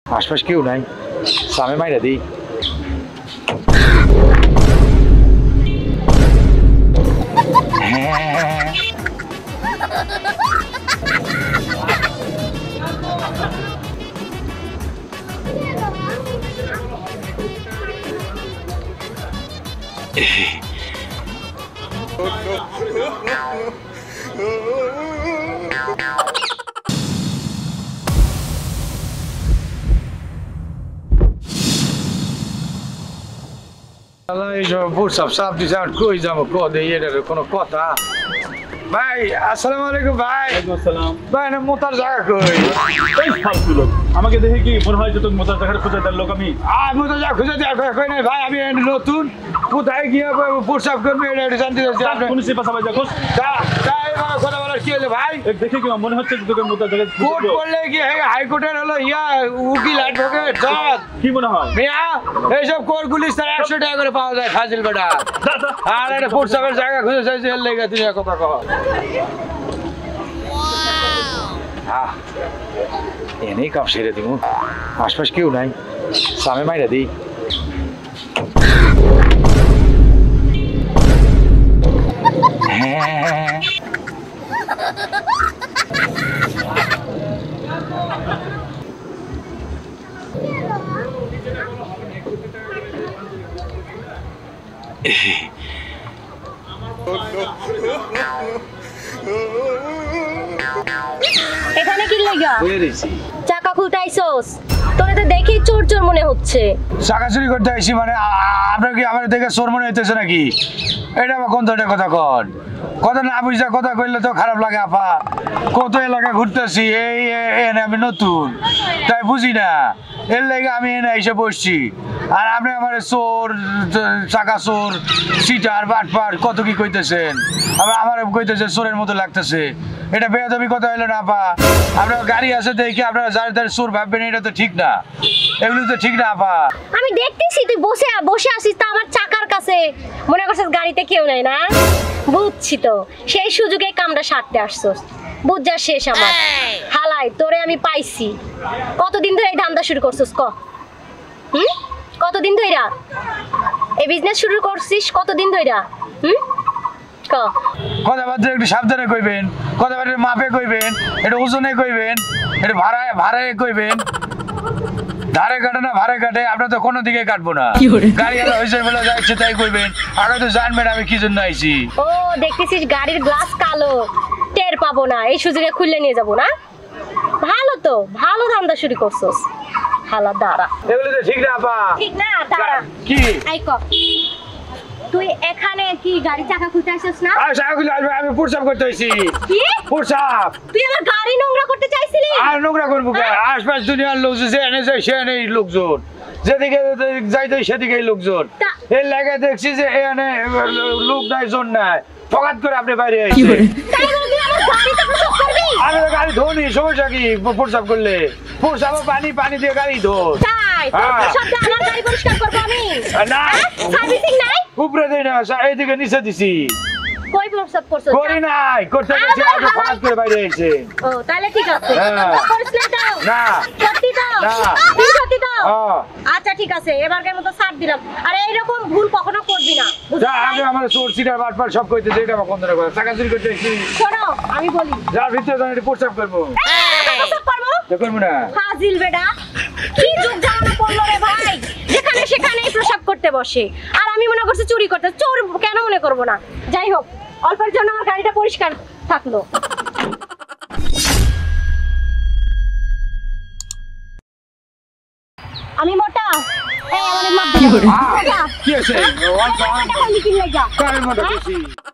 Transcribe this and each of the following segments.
আশপাশ কেউ নাই, সামে মাইরা দিই। কোনো কথা ভাই? আসসালামু আলাইকুম ভাই। ভাই না মোতার জায়গা কই? আমাকে দেখে কি মনে হয় যে তোর মোতার জায়গা খুঁজে দেওয়ার লোক আমি? মোতার জায়গা খুঁজে দেওয়ার কই নাই ভাই, আমি নতুন কোথায় গিয়ে প্রসাব করবো এটা জানতে চাচ্ছি। কোন সে পাশাপাশি যা কোস কথা বলার কি হলো ভাই? দেখে কি মনে হচ্ছে যে তোকে মোতার জায়গা কোর্ট করলে কি হাইকোর্টের হলো উকিল অ্যাডভোকেট কি মনে হয়? মিয়া এইসব কোর্ট পুলিশ তার 100 টাকা করে পাওয়া যায় ফাজিল বেটা। আর একটা প্রসাবের জায়গা খুঁজে চাইছে এর লেগে তুই কথা কহ। এনেই কাপ সেরে দিব, আশপাশ কেউ নাই, সামে মাইরা দিই। এখানে কি লাগা? চাকা খুলতে আইছস? তোরে তো দেখি চোর চোর মনে হচ্ছে। চাকা চুরি করতে আইছি মানে আপনার কি আমার দেখে চোর মনে হইতেছে নাকি? এটা আবার কোন ধরনের কথা কন? কথা না বুঝা কথা কইলে তো খারাপ লাগে আপা। কত এলাকা ঘুরতেছি, এই আমি নতুন তাই বুঝি না, এর লেগে আমি এনে এসে বসছি। আর আপনি আমার চোর, চাকা চোর, সিটার, বাটপার কত কি কইতেছেন, আবার আমার কইতেছে চোরের মতো লাগতেছে। এটা বেয়াদবি কথা হইলো না আপা। আপনার গাড়ি আছে দেখে আপনারা যার যার চোর ভাববেন, এটা তো ঠিক না, এগুলো তো ঠিক না আপা। আমি দেখতেছি তুই বসে আছিস তো আমার চাকার কাছে, মনে করছিস গাড়িতে কেউ নাই না? বুঝছি তো, সেই সুযোগে কামটা সারতে আসছস। বুঝা শেষ আমার হালাই, তোরে আমি পাইছি। কতদিন ধরে এই ধান্দা শুরু করছস ক? কতদিন ধইরা এই বিজনেস শুরু করছিস? কতদিন ধইরা? ক কথাবার্তা একটু সাবধানে কইবেন, কথাবার্তা মাপে কইবেন, এটা ওজনে কইবেন, এটা ভাড়ায় কইবেন। ধারে কাটে না ভাড়ে কাটে, আপনার তো কোনো দিকে কাটবো না। গাড়ি হয়েছে বলে যাচ্ছে তাই কইবেন, আগে তো জানবেন আমি কি জন্য আইছি। ও দেখতেছিস গাড়ির গ্লাস কালো, টের পাবো না, এই সুযোগে খুলে নিয়ে যাবো না? ভালো তো, ভালো ধান্দা শুরু করছস। হালা দাঁড়া, এগুলো তো ঠিক না আপা। ঠিক না? দাঁড়া কি আই ক তুই এখানে কি গাড়ি চাকা খুলতে আসছিস না? চাকা খুলে আসবে, আমি প্রসাব করতে আইছি। কি প্রসাব? তুই আমার গাড়ি নোংরা করতে চাইছিলি? আর নোংরা করবো কে? আশপাশ দুনিয়ার লোকজন যে এনে যায় সে এনেই লোকজন, যেদিকে যাইতে সেদিকেই লোকজন। এর লাগে দেখছি যে এনে লোক নাই, জন নাই, ফকাত করে আপনি বাইরে আইছে। আমি তো গাড়ি ধোনি, সমস্যা কি? প্রসাব করলে প্রসাব পানি দিয়ে গাড়ি ধোন। না উপরে দিই না, এইদিকে নিচে দিছি। কই প্রসাব করছস? করি নাই, করতে গেছি আপনি ফকাত করে বাইরে আইছে। ও তাহলে ঠিক আছে। করিস না তো? না সত্যি তো? না তুই সত্যি তো? আচ্ছা ঠিক আছে, এবারকার মতো ছাড় দিলাম। আর এইরকম ভুল কখনো করবি না, যা। আমি আমার চোর সিটার বাটপার সব কইতেছে, এটা আমার বন্ধ করে টাকা চুরি করতে আইছি। শোনো আমি বলি, যার ভিতরে জানি প্রসাব করবো। প্রসাব করবো? করবো না। ফাজিল বেটা, কি যুগ জামানা পড়লো রে ভাই, যেখানে সেখানেই প্রসাব করতে বসে। আর আমি মনে করছি চুরি করতে, চোর কেন মনে করবো না? যাই হোক, অল্পের জন্য আমার গাড়িটা পরিষ্কার থাকলো। আমি মোটা, এই আমারে মাপ দে। কি আছে? কি লাগা? কার মোটা বেশি?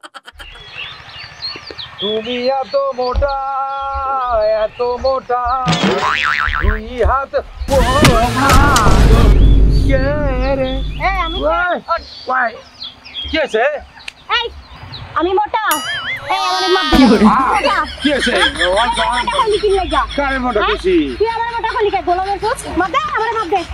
তুমি এত মোটা, এত মোটা, দুই হাত পোহা। কে রে? এই আমি ওই কি আছে? এই আমি মোটা, এই আমারে মাপ দে। কি আছে? কি লাগা? কার মোটা বেশি? তুই আমার মোটা কলি কে? গোলামের ফুস মাপ দে, আমারে মাপ দে।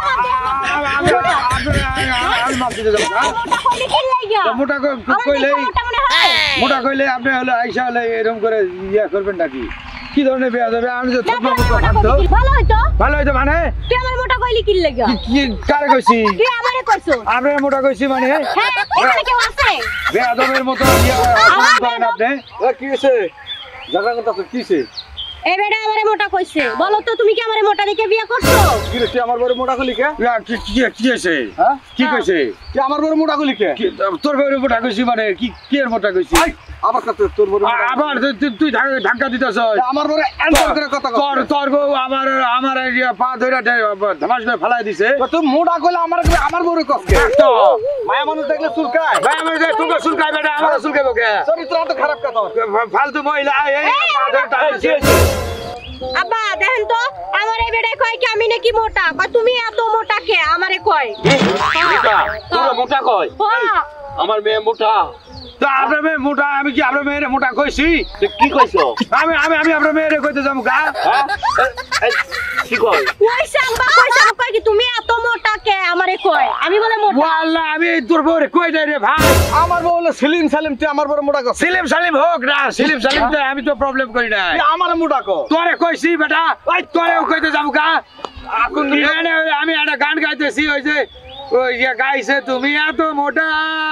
আমি মাপ দিতে যাব না। মোটা কলি কি লাগা? মোটা কইলে আপনি হলো আইসা হলে এরকম করে ইয়া করবেন নাকি? কি ধরনের বিয়া দেবে আমি যে না, তুই আমার মোটা কইলি কি? ভালো হইতো ভালো হইতো মানে তুই আমার মোটা কইলি কি লাগা কি কারে কইছি তুই আমারে কইছো আপনি মোটা কইছি মানে হ্যাঁ এখানে কেউ আছে বেয়াদবের মতো ইয়া করেন আপনি কি হয়েছে জায়গা কথা তো কিছে এই বেটা আমারে মোটা কইছে বলো তো তুমি কি আমারে মোটা দেখে বিয়ে করছো কি রে তুই আমার বড় মোটা কলি কে কি হয়েছে হ্যাঁ কি কইছে তুই আমার বড় মোটা কলি কে তোর বউরে মোটা কইছি মানে কি এর মোটা কইছি আবার কত তোর বড় আবার তুই ধাক্কা দিতেছ আমার বড় অ্যানসার করে কথা কর তোর বউ আমার পা ধরে ধামাস করে ফেলাই দিছে তুই মোটা কইলে আমার বড় কস কে তো মায়া মানুষ দেখলে চুলকায় ভাই আমার যে তোকে চুলকাই বেটা আমার চুলকাইবো কে চরিত্র তো খারাপ কথা ফালতু মহিলা এই পা ধরে টানছে আব্বা দেখেন তো আমার এই বেটাই কয় কি আমি নাকি মোটা কয় তুমি এত মোটা কে আমারে কয় তোর মোটা কয় হ্যাঁ আমার মেয়ে মোটা তো আপনার মেয়ে মোটা আমি কি আপনার মেয়ের মোটা কইছি তুই কি কইছো আমি আপনার মেয়ের কইতে যাবো গা হ্যাঁ কি কয় কইছাম কয় কি তুমি এত মোটা কে আমারে কয় আমি বলে মোটা ওয়াল্লাহ আমি তোর বউরে কই নাই রে ভাই আমার বউ হলো সেলিম সালিম তুই আমার বড় মোটা কস সালিম হোক না সালিম তো আমি তো প্রবলেম করি না তুই আমার মোটা কস তোরে কইছি বেটা ওই তোরেও কইতে যাবো গা আমি একটা গান গাইতেছি ওই যে ওই যে গাইছে তুমি এত মোটা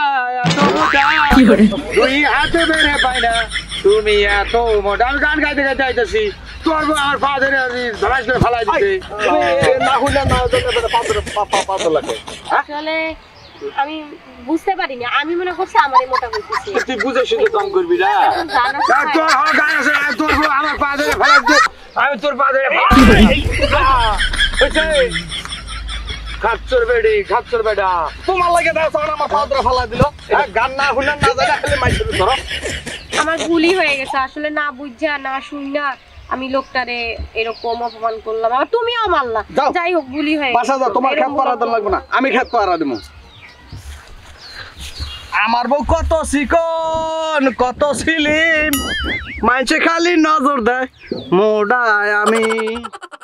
দুই হাতে বেড়ে পাই না তুমি এত মোটা আমি গান গাইতে গাইতে আইতেছি তোর বউ আমার পা ধরে ধরাস করে ফেলাই দিতে না হইলে না পাঁচ লাগে আসলে আমি বুঝতে পারিনি আমি মনে করছি আমারে মোটা কইতেছি তুই বুঝে শুধু কাম করবি না তোর গান আছে তোর বউ আমার পা ধরে ফেলাই দিতে আমি তোর পা ধরে খাচ্ছর বেটা তোমার লাগে দেখো আমার পাদরা ফালা দিল গান না হইলে না যায় খালি মাইছে ধরো আমার ভুলই হয়ে গেছে আসলে না বুঝা না শুনা আমি লোকটারে এরকম অপমান করলাম আর তুমিও মারলা যাও। যাই হোক ভুলই হয়ে বাসা যাও তোমার খেত পাড়া দেন লাগবে না আমি খেত পাড়া দেবো আমার বউ কত চিকন কত সিলিম মাইছে খালি নজর দেয় মোড়ায় আমি